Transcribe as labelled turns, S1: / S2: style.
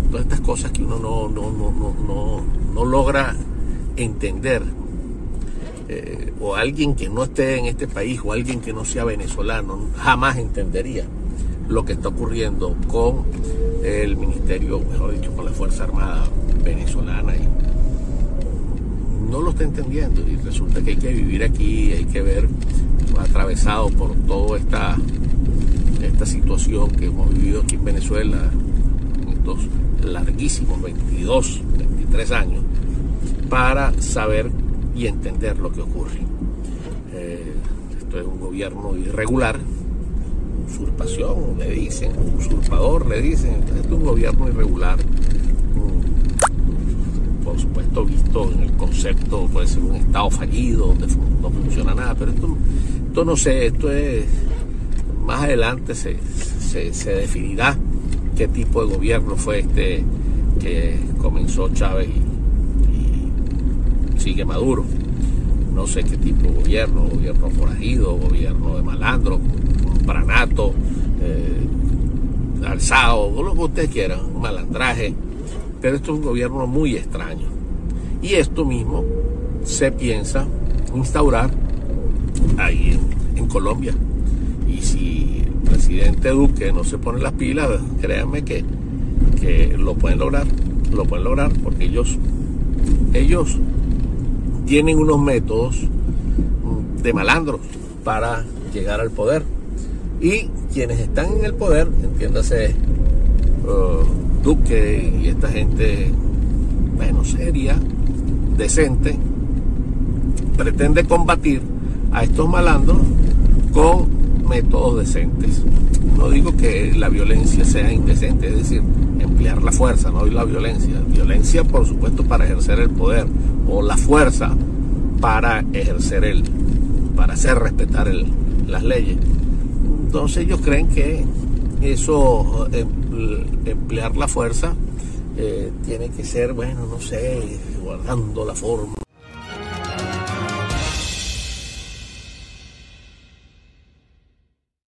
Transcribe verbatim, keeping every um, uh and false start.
S1: todas estas cosas que uno no, no, no, no, no, no logra entender, eh, o alguien que no esté en este país o alguien que no sea venezolano jamás entendería lo que está ocurriendo con el ministerio, mejor dicho, con la Fuerza Armada venezolana, y no lo está entendiendo, y resulta que hay que vivir aquí, hay que ver, atravesado por toda esta, esta situación que hemos vivido aquí en Venezuela, estos larguísimos veintidós, veintitrés años, para saber y entender lo que ocurre. Eh, esto es un gobierno irregular, usurpación le dicen, usurpador le dicen, esto es un gobierno irregular, por supuesto visto en el concepto, puede ser un estado fallido donde no funciona nada, pero esto, esto no sé, esto es, más adelante se, se, se definirá qué tipo de gobierno fue este que comenzó Chávez y, y sigue Maduro. No sé qué tipo de gobierno, gobierno forajido, gobierno de malandro, branato, eh, alzado, lo que ustedes quieran, un malandraje, pero esto es un gobierno muy extraño. Y esto mismo se piensa instaurar ahí en, en Colombia. Y si el presidente Duque no se pone las pilas, créanme que, que lo pueden lograr, lo pueden lograr, porque ellos, ellos tienen unos métodos de malandros para llegar al poder. Y quienes están en el poder, entiéndase, uh, Duque y esta gente, bueno, seria, decente, pretende combatir a estos malandros con métodos decentes. No digo que la violencia sea indecente, es decir, emplear la fuerza, no la violencia. Violencia, por supuesto, para ejercer el poder, o la fuerza para ejercer el, para hacer respetar el, las leyes. Entonces ellos creen que eso, emplear la fuerza, eh, tiene que ser, bueno, no sé, guardando la forma